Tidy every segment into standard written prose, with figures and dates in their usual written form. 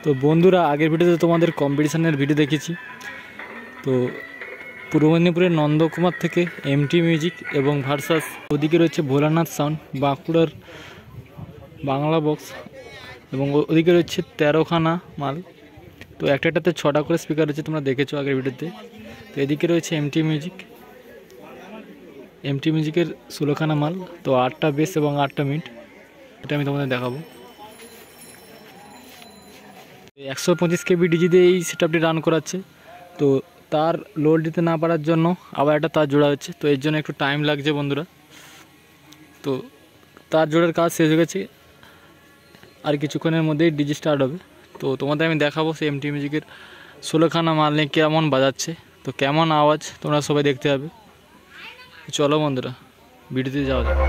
তো বন্ধুরা, আগের ভিডিওতে তোমাদের কম্পিটিশানের ভিডিও দেখেছি। তো পূর্ব মেদিনীপুরের নন্দকুমার থেকে এমটি মিউজিক এবং ভার্সাস, ওদিকে রয়েছে ভোলানাথ সাউন্ড, বাঁকুড়ার বাংলা বক্স, এবং ওদিকে রয়েছে 13খানা মাল। তো একটাতে 6টা করে স্পিকার রয়েছে, তোমরা দেখেছো আগের ভিডিওতে। তো এদিকে রয়েছে এমটি মিউজিকের 16খানা মাল। তো 8টা বেস এবং 8টা মিড, এটা আমি তোমাদের দেখাবো। 125 কেবি ডিজি দিয়ে এই সেটআপটি রান করাচ্ছে। তো তার লোড দিতে না পারার জন্য আবার একটা তার জোড়া হচ্ছে। তো এর জন্য একটু টাইম লাগছে বন্ধুরা। তো তার জোড়ার কাজ শেষ হয়ে গেছে, আর কিছুক্ষণের মধ্যেই ডিজি স্টার্ট হবে। তো তোমাদের আমি দেখাবো সেই এমটি মিউজিকের 16খানা মাল নিয়ে কেমন বাজাচ্ছে, তো কেমন আওয়াজ তোমরা সবাই দেখতে হবে। চলো বন্ধুরা, ভিডিওতে যাওয়া যাক।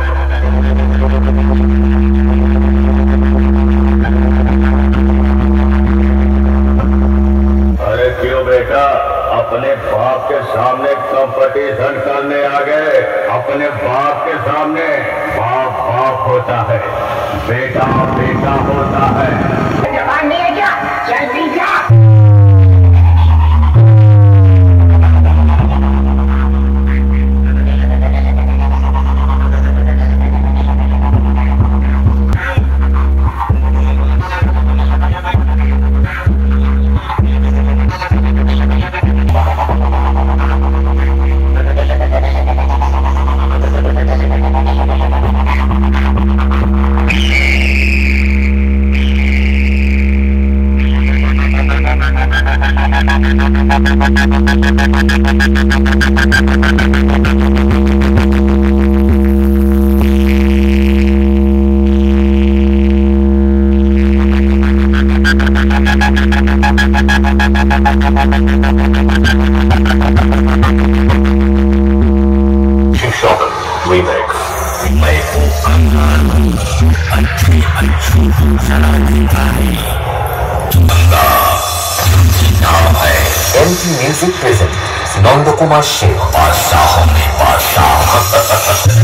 अरे क्यों बेटा, अपने बाप के सामने कंपटीशन करने आ गए। अपने बाप के सामने बाप बाप होता है, बेटा बेटा होता है। जवान नहीं है क्या? जल्दी जा। MT music present Nandkumar Shaikh Badshah में बादशाह।